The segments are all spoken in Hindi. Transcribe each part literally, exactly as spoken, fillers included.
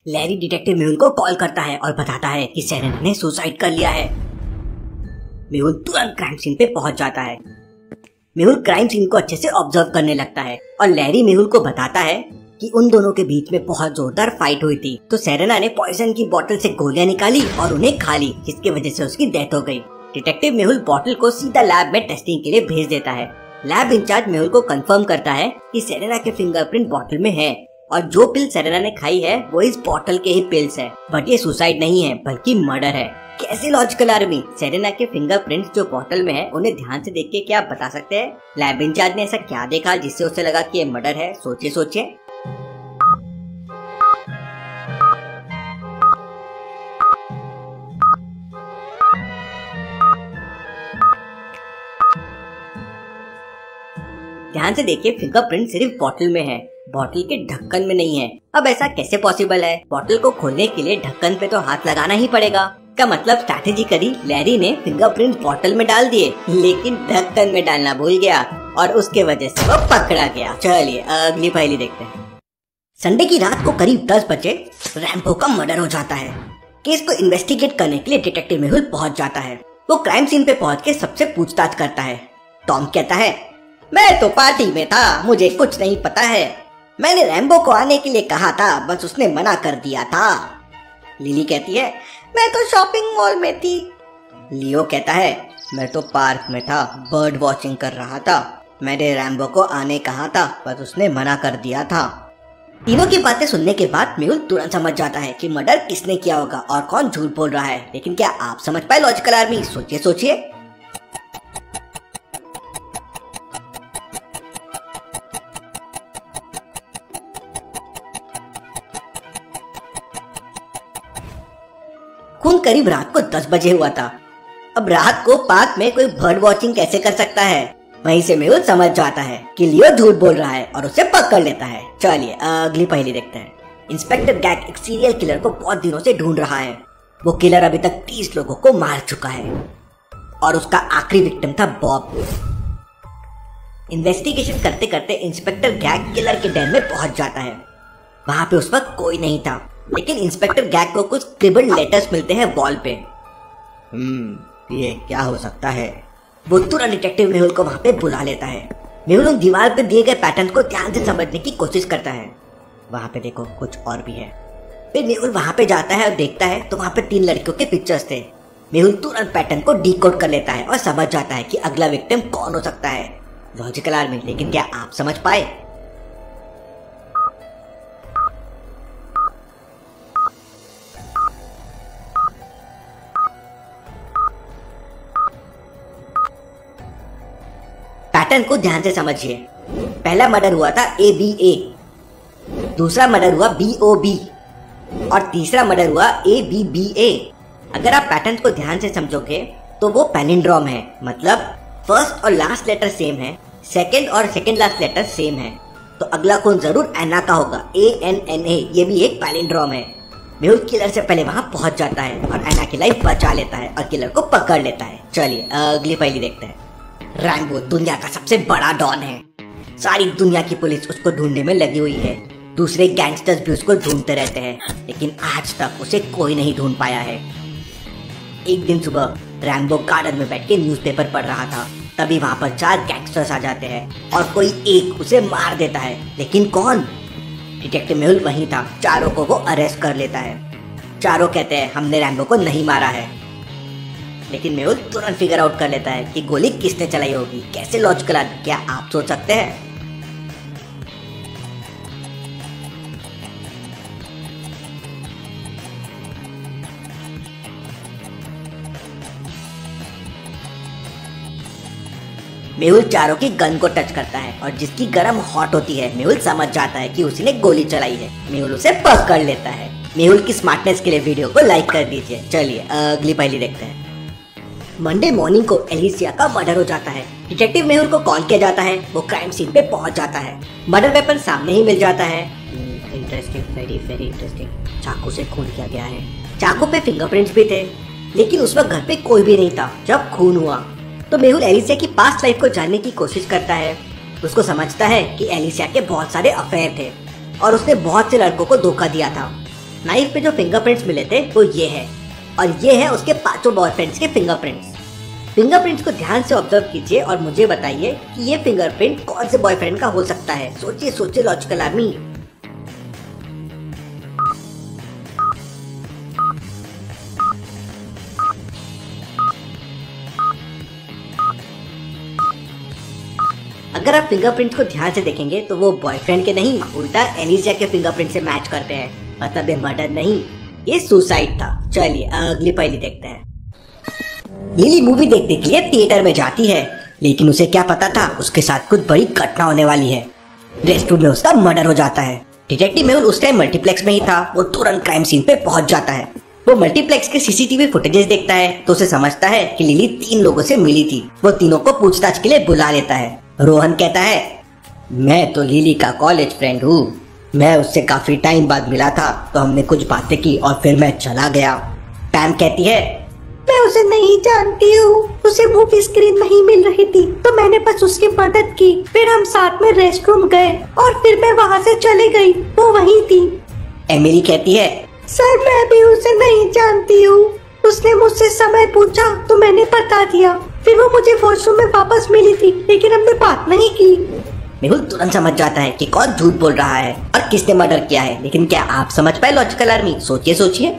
लैरी डिटेक्टिव मेहुल को कॉल करता है और बताता है कि सेरेना ने सुसाइड कर लिया है। मेहुल तुरंत क्राइम सीन पे पहुंच जाता है। मेहुल क्राइम सीन को अच्छे से ऑब्जर्व करने लगता है और लैरी मेहुल को बताता है कि उन दोनों के बीच में बहुत जोरदार फाइट हुई थी, तो सेरेना ने पॉइजन की बोतल से गोलियां निकाली और उन्हें खा ली, जिसकी वजह से उसकी डेथ हो गई। डिटेक्टिव मेहुल बोतल को सीधा लैब में टेस्टिंग के लिए भेज देता है। लैब इंचार्ज मेहुल को कंफर्म करता है कि सेरेना के फिंगरप्रिंट बोतल में है और जो पिल सेरेना ने खाई है वो इस बोतल के ही पिल्स है, बट ये सुसाइड नहीं है बल्कि मर्डर है। कैसे लॉजिकल आर्मी? सेरेना के फिंगरप्रिंट्स जो बोतल में है उन्हें ध्यान से देख के क्या आप बता सकते हैं लैब इंचार्ज ने ऐसा क्या देखा जिससे उसे लगा कि ये मर्डर है? सोचिए सोचिए। ध्यान से देखिए, फिंगरप्रिंट सिर्फ बोतल में है, बोतल के ढक्कन में नहीं है। अब ऐसा कैसे पॉसिबल है? बोतल को खोलने के लिए ढक्कन पे तो हाथ लगाना ही पड़ेगा। क्या मतलब स्ट्रैटेजी करी, लैरी ने फिंगरप्रिंट बोतल में डाल दिए लेकिन ढक्कन में डालना भूल गया और उसके वजह से वो पकड़ा गया। चलिए अगली पहेली देखते हैं। संडे की रात को करीब दस बजे रैम्बो का मर्डर हो जाता है। केस को इन्वेस्टिगेट करने के लिए डिटेक्टिव मेहुल पहुंच जाता है। वो क्राइम सीन पे पहुंच के सबसे पूछताछ करता है। टॉम कहता है, मैं तो पार्टी में था, मुझे कुछ नहीं पता है। मैंने रैम्बो को आने के लिए कहा था, बस उसने मना कर दिया था। लिली कहती है, मैं तो शॉपिंग मॉल में थी। लियो कहता है, मैं तो पार्क में था, बर्ड वॉचिंग कर रहा था। मैंने रैम्बो को आने कहा था, बस उसने मना कर दिया था। तीनों की बातें सुनने के बाद मेहुल तुरंत समझ जाता है कि मर्डर किसने किया होगा और कौन झूठ बोल रहा है। लेकिन क्या आप समझ पाए लॉजिकल आर्मी? सोचिए सोचिए। खून करीब रात को दस बजे हुआ था। अब रात को पार्क में कोई बर्ड वॉचिंग कैसे कर सकता है? वहीं से मेहुल समझ जाता है कि लियो झूठ बोल रहा है और उसे पकड़ लेता है। चलिए अगली पहेली देखते हैं। इंस्पेक्टर गैग एक सीरियल किलर को बहुत दिनों से ढूंढ रहा है। वो किलर अभी तक तीस लोगों को मार चुका है और उसका आखिरी विक्टिम था बॉब। इन्वेस्टिगेशन करते करते इंस्पेक्टर गैग किलर के den में पहुंच जाता है। वहां पे उस वक्त कोई नहीं था, लेकिन इंस्पेक्टर गैग को कुछ स्क्रिबल्ड लेटर्स मिलते हैं वॉल पे। हम्म ये क्या हो सकता है? वो तुरंत डिटेक्टिव मेहुल को वहां पे बुला लेता है। मेहुल उन दीवार पे दिए गए पैटर्न को ध्यान से समझने की कोशिश करता है। वहां पे देखो कुछ और भी है। फिर मेहुल वहां पे जाता है और देखता है तो वहां पे तीन लड़कियों के पिक्चर्स थे। मेहुल तुरंत पैटर्न को डीकोड कर लेता है और समझ जाता है कि अगला विक्टिम कौन हो सकता है। लॉजिकल आर्मी, लेकिन क्या आप समझ पाए? पैटर्न को ध्यान से समझिए। पहला मर्डर हुआ था ए बी ए, दूसरा मर्डर हुआ बी ओ बी और तीसरा मर्डर हुआ ए बी बी ए। अगर आप पैटर्न को ध्यान से समझोगे तो वो पैलिंड्रोम है, मतलब फर्स्ट और लास्ट लेटर सेम है, सेकंड और सेकंड लास्ट लेटर सेम है। तो अगला खून जरूर एना का होगा, ए एन एन ए। ये भी एक पैलिंड्रोम है। मेहुल किलर से पहले वहां पहुंच जाता है और एना की लाइफ बचा लेता है और किलर को पकड़ लेता है। चलिए अगली पहेली देखते हैं। रैम्बो दुनिया का सबसे बड़ा डॉन है। सारी दुनिया की पुलिस उसको ढूंढने में लगी हुई है। दूसरे गैंगस्टर्स भी उसको ढूंढते रहते हैं, लेकिन आज तक उसे कोई नहीं ढूंढ पाया है। एक दिन सुबह रैम्बो गार्डन में बैठ के न्यूज़पेपर पढ़ रहा था। तभी वहां पर चार गैंगस्टर्स आ जाते हैं और कोई एक उसे मार देता है। लेकिन कौन? डिटेक्टिव मेहुल वहीं था। चारों को वो अरेस्ट कर लेता है। चारों कहते हैं हमने रैम्बो को नहीं मारा है, लेकिन मेहुल तुरंत फिगर आउट कर लेता है कि गोली किसने चलाई होगी। कैसे लॉजिकल आर्मी? क्या आप सोच सकते हैं? मेहुल चारों की गन को टच करता है और जिसकी गरम हॉट होती है मेहुल समझ जाता है कि उसी ने गोली चलाई है। मेहुल उसे पकड़ लेता है। मेहुल की स्मार्टनेस के लिए वीडियो को लाइक कर दीजिए। चलिए अगली पहेली देखते हैं। मंडे मॉर्निंग को एलिसिया का मर्डर हो जाता है। डिटेक्टिव मेहुल को कॉल किया जाता है। वो क्राइम सीन पे पहुंच जाता है। मर्डर वेपन सामने ही मिल जाता है। Interesting, very very interesting. चाकू से खून किया गया है। चाकू पे फिंगरप्रिंट्स भी थे, लेकिन उस वक्त घर पे कोई भी नहीं था जब खून हुआ। तो मेहुल एलिसिया की पास्ट लाइफ को जानने की कोशिश करता है। उसको समझता है कि एलिसिया के बहुत सारे अफेयर थे और उसने बहुत से लड़कों को धोखा दिया था। नाइफ पे जो फिंगरप्रिंट्स मिले थे वो ये है, और ये है उसके पांचों बॉयफ्रेंड्स के फिंगरप्रिंट्स। फिंगरप्रिंट्स को ध्यान से ऑब्जर्व कीजिए और मुझे बताइए कि ये फिंगरप्रिंट कौन से बॉयफ्रेंड का हो सकता है। सोचिए सोचिए लॉजिकल आर्मी। अगर आप फिंगरप्रिंट को ध्यान से देखेंगे तो वो बॉयफ्रेंड के नहीं, उल्टा एलिजा के फिंगरप्रिंट से मैच करते हैं। मतलब ये मर्डर नहीं, ये सुसाइड था। चलिए अगली पहेली देखते हैं। लिली मूवी देखने के लिए थिएटर में जाती है, लेकिन उसे क्या पता था उसके साथ कुछ बड़ी घटना होने वाली है। रेस्टोरेंट में उसका मर्डर हो जाता है। डिटेक्टिव मेहुल उस टाइम मल्टीप्लेक्स में ही था। वो तुरंत क्राइम सीन पे पहुंच जाता है। वो मल्टीप्लेक्स के सीसीटीवी फुटेजेस देखता है तो उसे समझता है कि लिली तीन लोगों से मिली थी। वो तीनों को पूछताछ के लिए बुला लेता है। रोहन कहता है, मैं तो लिली का कॉलेज फ्रेंड हूँ, मैं उससे काफी टाइम बाद मिला था तो हमने कुछ बातें की और फिर मैं चला गया। पैम कहती है, मैं उसे नहीं जानती हूँ, उसे मूवी स्क्रीन नहीं मिल रही थी तो मैंने बस उसकी मदद की। फिर हम साथ में रेस्ट रूम गए और फिर मैं वहाँ से चली गई, वो वहीं थी। एमिली कहती है, सर मैं भी उसे नहीं जानती हूँ, उसने मुझसे समय पूछा तो मैंने बता दिया। फिर वो मुझे वॉशरूम में वापस मिली थी, लेकिन हमने बात नहीं की। मेहुल तुरंत समझ जाता है कि कौन झूठ बोल रहा है और किसने मर्डर किया है। लेकिन क्या आप समझ पाए लॉजिकल आर्मी? सोचिए सोचिए।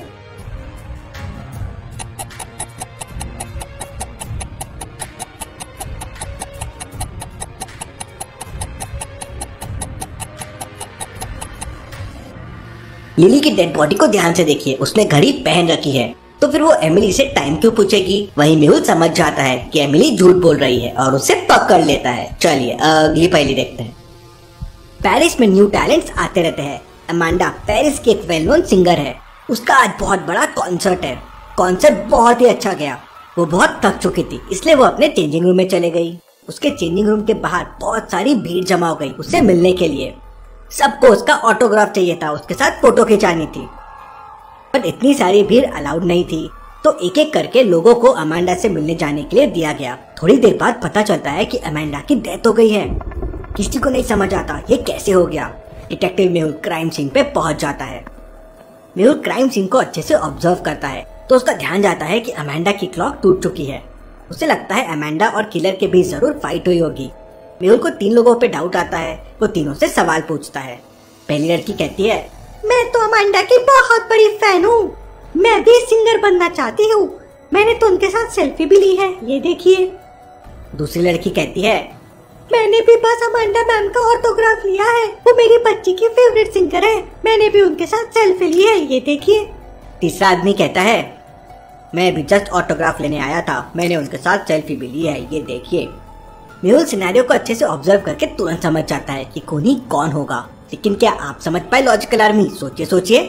लिली की डेड बॉडी को ध्यान से देखिए, उसने घड़ी पहन रखी है, तो फिर वो एमिली से टाइम क्यों पूछेगी? वहीं मेहुल समझ जाता है कि एमिली झूठ बोल रही है और उसे पकड़ लेता है। चलिए अगली पहेली देखते हैं। पेरिस में न्यू टैलेंट्स आते रहते हैं। अमांडा पेरिस की एक वेल नोन सिंगर है। उसका आज बहुत बड़ा कॉन्सर्ट है। कॉन्सर्ट बहुत ही अच्छा गया। वो बहुत थक चुकी थी, इसलिए वो अपने चेंजिंग रूम में चले गई। उसके चेंजिंग रूम के बाहर बहुत सारी भीड़ जमा हो गई उससे मिलने के लिए। सबको उसका ऑटोग्राफ चाहिए था, उसके साथ फोटो खिंचानी थी, पर इतनी सारी भीड़ अलाउड नहीं थी, तो एक एक करके लोगों को अमांडा से मिलने जाने के लिए दिया गया। थोड़ी देर बाद पता चलता है कि अमांडा की डेथ हो गई है। किसी को नहीं समझ आता ये कैसे हो गया। डिटेक्टिव मेहुल क्राइम सीन पे पहुंच जाता है। मेहुल क्राइम सीन को अच्छे से ऑब्जर्व करता है तो उसका ध्यान जाता है कि अमांडा की क्लॉक टूट चुकी है। उसे लगता है अमांडा और किलर के बीच जरूर फाइट हुई होगी। मेहुल को तीन लोगों पे डाउट आता है। वो तीनों से सवाल पूछता है। पहली लड़की कहती है, मैं तो अमांडा की बहुत बड़ी फैन हूँ, मैं भी सिंगर बनना चाहती हूँ, मैंने तो उनके साथ सेल्फी भी ली है, ये देखिए। दूसरी लड़की कहती है, मैंने भी बस अमांडा मैम का ऑटोग्राफ लिया है, वो मेरी बच्ची की फेवरेट सिंगर है, मैंने भी उनके साथ सेल्फी ली है, ये देखिए। तीसरा आदमी कहता है, मैं भी जस्ट ऑटोग्राफ लेने आया था, मैंने उनके साथ सेल्फी भी ली है, ये देखिए। मेहुल सिनेरियो को अच्छे से ऑब्जर्व करके तुरंत समझ जाता है कि कौन ही कौन होगा। लेकिन क्या आप समझ पाए लॉजिकल आर्मी? सोचिए सोचिए।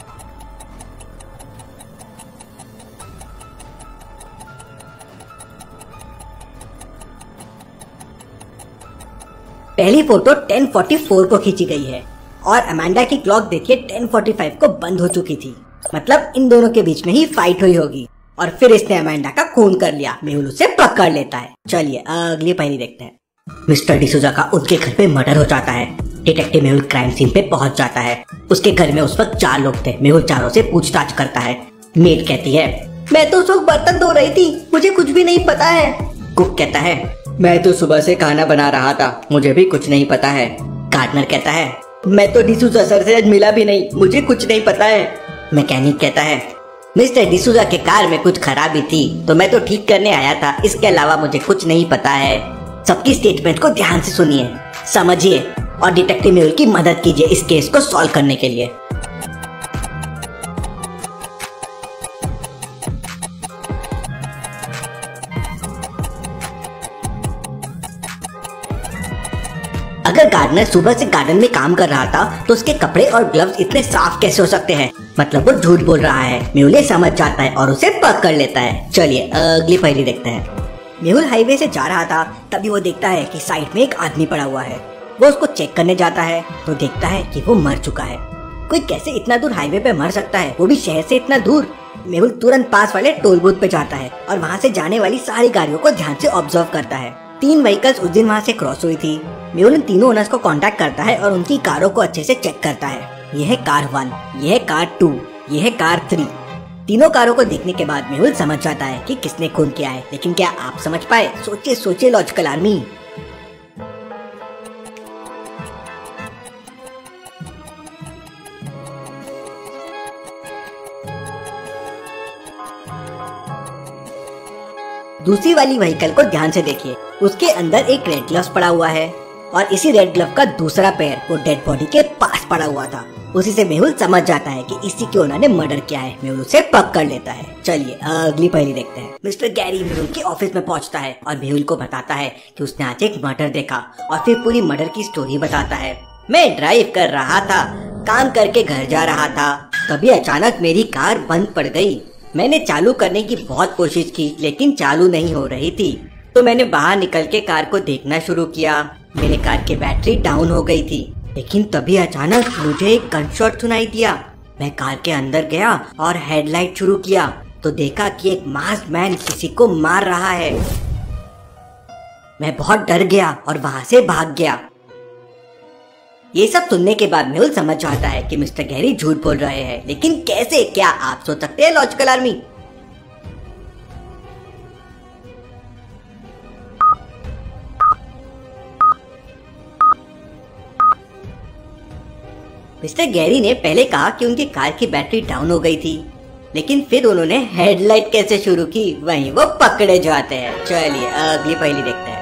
पहली फोटो टेन फोर्टी फोर को खींची गई है और अमांडा की क्लॉक देखिए टेन फोर्टी फाइव को बंद हो चुकी थी। मतलब इन दोनों के बीच में ही फाइट हुई होगी और फिर इसने अमांडा का खून कर लिया। मेहुल उसे पकड़ लेता है। चलिए अगली पहेली देखते हैं। मिस्टर डिसूजा का उनके घर पे मर्डर हो जाता है। डिटेक्टिव मेहुल क्राइम सीन पे पहुंच जाता है। उसके घर में उस वक्त चार लोग थे। मेहुल चारों से पूछताछ करता है। मेड कहती है, मैं तो उस वक्त बर्तन धो रही थी, मुझे कुछ भी नहीं पता है। कुक कहता है, मैं तो सुबह से खाना बना रहा था, मुझे भी कुछ नहीं पता है। गार्डनर कहता है, मैं तो डिसूजा सर से आज मिला भी नहीं, मुझे कुछ नहीं पता है। मैकेनिक कहता है, मिस्टर डिसूजा के कार में कुछ खराबी थी तो मैं तो ठीक करने आया था, इसके अलावा मुझे कुछ नहीं पता है। सबकी स्टेटमेंट को ध्यान से सुनिए, समझिए और डिटेक्टिव मेहुल की मदद कीजिए इस केस को सॉल्व करने के लिए। अगर गार्डनर सुबह से गार्डन में काम कर रहा था तो उसके कपड़े और ग्लव्स इतने साफ कैसे हो सकते हैं? मतलब वो झूठ बोल रहा है। मेहुल समझ जाता है और उसे पकड़ लेता है। चलिए अगली पहेली देखते हैं। मेहुल हाईवे से जा रहा था, तभी वो देखता है कि साइड में एक आदमी पड़ा हुआ है। वो उसको चेक करने जाता है तो देखता है कि वो मर चुका है। कोई कैसे इतना दूर हाईवे पे मर सकता है, वो भी शहर से इतना दूर? मेहुल तुरंत पास वाले टोल बूथ पे जाता है और वहाँ से जाने वाली सारी गाड़ियों को ध्यान से ऑब्जर्व करता है। तीन व्हीकल्स उस दिन वहाँ से क्रॉस हुई थी। मेहुल उन तीनों ओनर्स को कांटेक्ट करता है और उनकी कारों को अच्छे से चेक करता है। यह है कार वन, यह है कार टू, यह है कार थ्री। तीनों कारों को देखने के बाद मेहुल समझ जाता है कि किसने खून किया है, लेकिन क्या आप समझ पाए? सोचिए सोचिए लॉजिकल आर्मी। दूसरी वाली व्हीकल को ध्यान से देखिए, उसके अंदर एक रेड ग्लव्स पड़ा हुआ है और इसी रेड ग्लव का दूसरा पैर वो डेड बॉडी के पास पड़ा हुआ था। उसी से मेहुल समझ जाता है कि इसी के उन्होंने मर्डर किया है। मेहुल उसे पकड़ लेता है। चलिए अगली पहेली देखते हैं। मिस्टर गैरी मेहुल के ऑफिस में पहुंचता है और मेहुल को बताता है कि उसने आज एक मर्डर देखा और फिर पूरी मर्डर की स्टोरी बताता है। मैं ड्राइव कर रहा था, काम करके घर जा रहा था, तभी अचानक मेरी कार बंद पड़ गई। मैंने चालू करने की बहुत कोशिश की लेकिन चालू नहीं हो रही थी, तो मैंने बाहर निकल के कार को देखना शुरू किया। मेरे कार की बैटरी डाउन हो गई थी, लेकिन तभी अचानक मुझे एक गनशॉट सुनाई दिया। मैं कार के अंदर गया और हेडलाइट शुरू किया तो देखा कि एक मास्क्ड मैन किसी को मार रहा है। मैं बहुत डर गया और वहां से भाग गया। ये सब सुनने के बाद मेहुल समझ जाता है कि मिस्टर गैरी झूठ बोल रहे हैं, लेकिन कैसे? क्या आप सोच सकते हैं लॉजिकल आर्मी? मिस्टर गैरी ने पहले कहा कि उनकी कार की बैटरी डाउन हो गई थी, लेकिन फिर उन्होंने हेडलाइट कैसे शुरू की, वहीं वो पकड़े जाते हैं। चलिए अगली पहेली देखते हैं।